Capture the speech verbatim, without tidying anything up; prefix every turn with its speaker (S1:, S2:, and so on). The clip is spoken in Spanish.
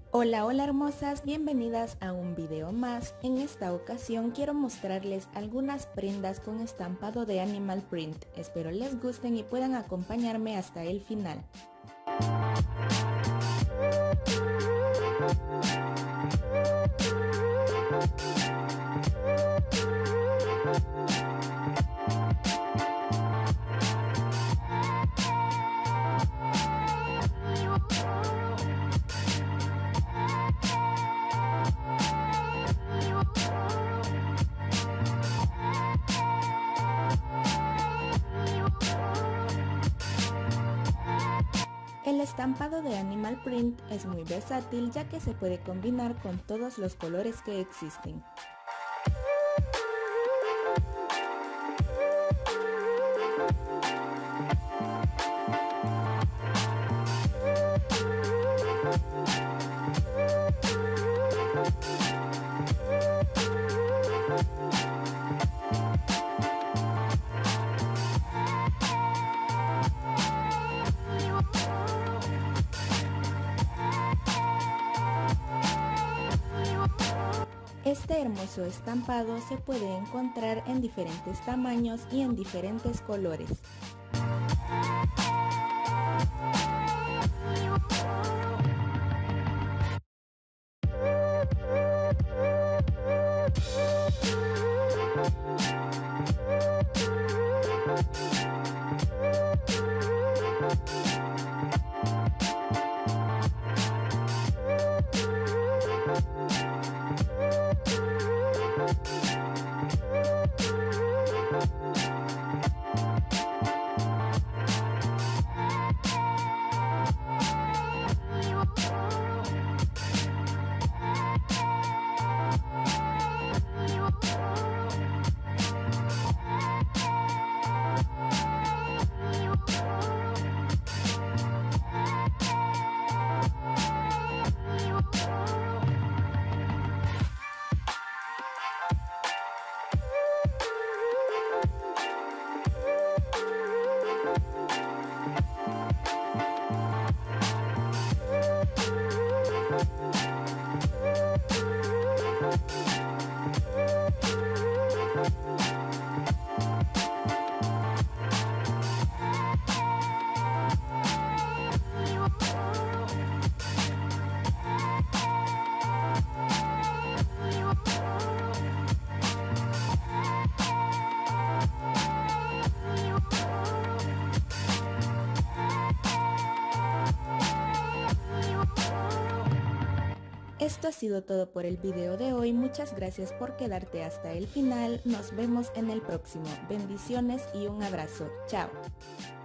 S1: Hola, hola hermosas, bienvenidas a un video más. En esta ocasión quiero mostrarles algunas prendas con estampado de animal print. Espero les gusten y puedan acompañarme hasta el final. El estampado de animal print es muy versátil ya que se puede combinar con todos los colores que existen. Este hermoso estampado se puede encontrar en diferentes tamaños y en diferentes colores. Esto ha sido todo por el video de hoy, muchas gracias por quedarte hasta el final, nos vemos en el próximo, bendiciones y un abrazo, chao.